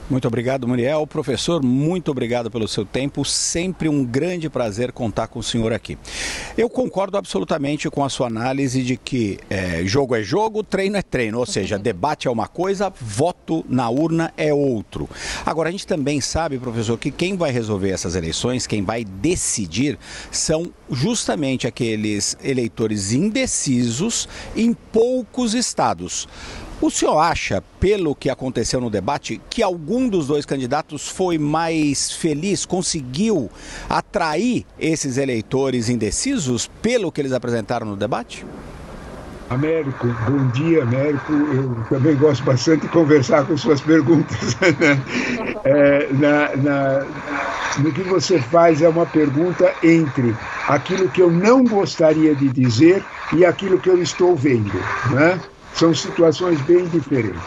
Muito obrigado, Muriel. Professor, muito obrigado pelo seu tempo. Sempre um grande prazer contar com o senhor aqui. Eu concordo absolutamente com a sua análise de que jogo é jogo, treino é treino. Ou seja, debate é uma coisa, voto na urna é outro. Agora, a gente também sabe, professor, que quem vai resolver essas eleições, quem vai decidir, são justamente aqueles eleitores indecisos em poucos estados. O senhor acha, pelo que aconteceu no debate, que algum dos dois candidatos foi mais feliz, conseguiu atrair esses eleitores indecisos pelo que eles apresentaram no debate? Américo, bom dia, Américo. Eu também gosto bastante de conversar com suas perguntas. No que você faz é uma pergunta entre aquilo que eu não gostaria de dizer e aquilo que eu estou vendo, né? São situações bem diferentes,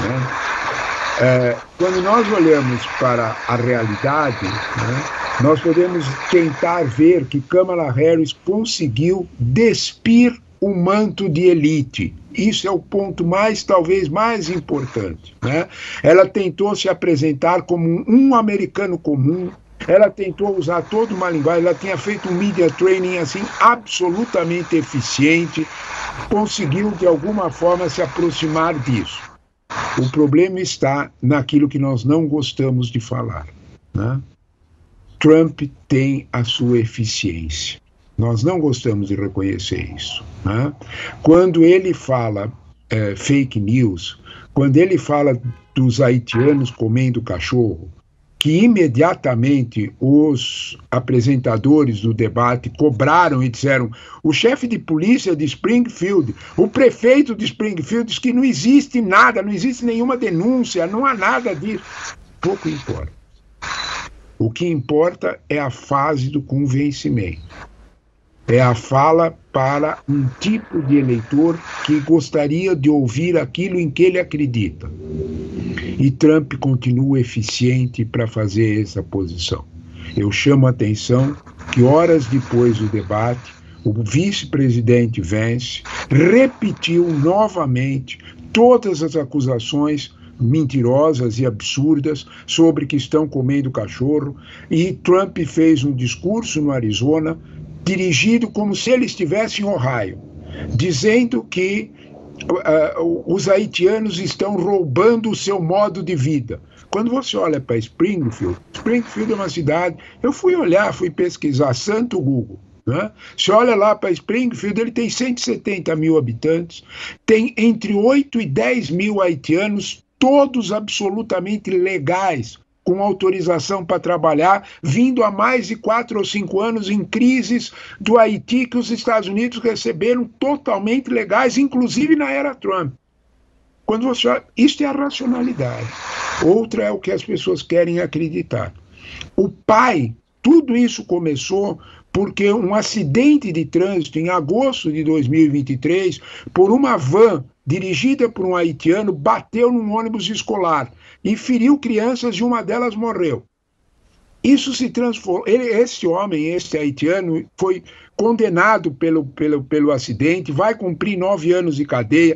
né? Quando nós olhamos para a realidade, né, nós podemos tentar ver que Kamala Harris conseguiu despir o manto de elite. Isso é o ponto talvez mais importante, né? Ela tentou se apresentar como um americano comum. Ela tentou usar toda uma linguagem, ela tinha feito um media training assim absolutamente eficiente, conseguiu de alguma forma se aproximar disso. O problema está naquilo que nós não gostamos de falar, né? Trump tem a sua eficiência. Nós não gostamos de reconhecer isso, né? Quando ele fala fake news, quando ele fala dos haitianos comendo cachorro, que imediatamente os apresentadores do debate cobraram e disseram: o chefe de polícia de Springfield, o prefeito de Springfield diz que não existe nada, não existe nenhuma denúncia, não há nada disso. Pouco importa. O que importa é a fase do convencimento. É a fala para um tipo de eleitor que gostaria de ouvir aquilo em que ele acredita. E Trump continua eficiente para fazer essa posição. Eu chamo a atenção que horas depois do debate, o vice-presidente Vance repetiu novamente todas as acusações mentirosas e absurdas sobre que estão comendo cachorro, e Trump fez um discurso no Arizona dirigido como se ele estivesse em Ohio, dizendo que os haitianos estão roubando o seu modo de vida. Quando você olha para Springfield é uma cidade, eu fui pesquisar, santo Google, né? Você olha lá para Springfield, ele tem 170 mil habitantes, tem entre 8 e 10 mil haitianos, todos absolutamente legais, com autorização para trabalhar, vindo há mais de 4 ou 5 anos em crises do Haiti, que os Estados Unidos receberam totalmente legais, inclusive na era Trump. Quando você olha, isso é a racionalidade. Outra é o que as pessoas querem acreditar. O pai, tudo isso começou porque um acidente de trânsito em agosto de 2023, por uma van dirigida por um haitiano, bateu num ônibus escolar e feriu crianças e uma delas morreu. Isso se transformou. Esse haitiano, foi condenado pelo acidente, vai cumprir 9 anos de cadeia.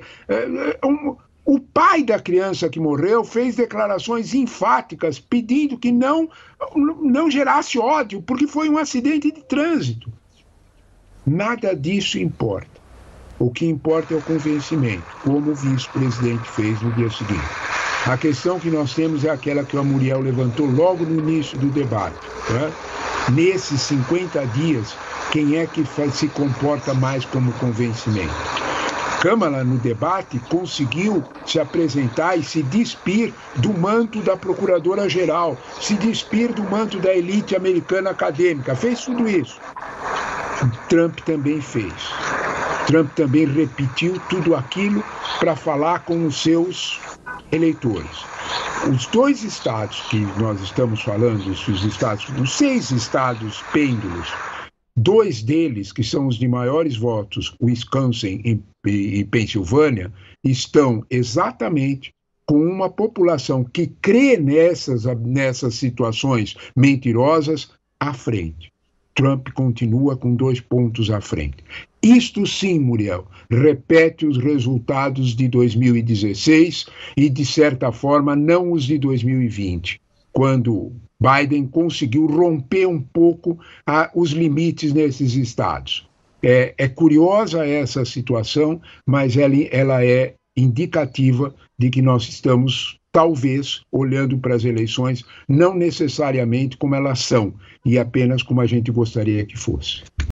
O pai da criança que morreu fez declarações enfáticas pedindo que não gerasse ódio, porque foi um acidente de trânsito. Nada disso importa. O que importa é o convencimento, como o vice-presidente fez no dia seguinte. A questão que nós temos é aquela que o Muriel levantou logo no início do debate, né? Nesses 50 dias, quem é que se comporta mais como convencimento? Kamala, no debate, conseguiu se apresentar e se despir do manto da procuradora-geral, se despir do manto da elite americana acadêmica, fez tudo isso. Trump também fez. Trump também repetiu tudo aquilo para falar com os seus eleitores. Os 2 estados que nós estamos falando, os 6 estados pêndulos, 2 deles, que são os de maiores votos, Wisconsin e Pensilvânia, estão exatamente com uma população que crê nessas situações mentirosas à frente. Trump continua com 2 pontos à frente. Isto sim, Muriel, repete os resultados de 2016 e, de certa forma, não os de 2020, quando Biden conseguiu romper um pouco os limites nesses estados. É curiosa essa situação, mas ela é indicativa de que nós estamos, talvez, olhando para as eleições não necessariamente como elas são, e apenas como a gente gostaria que fosse.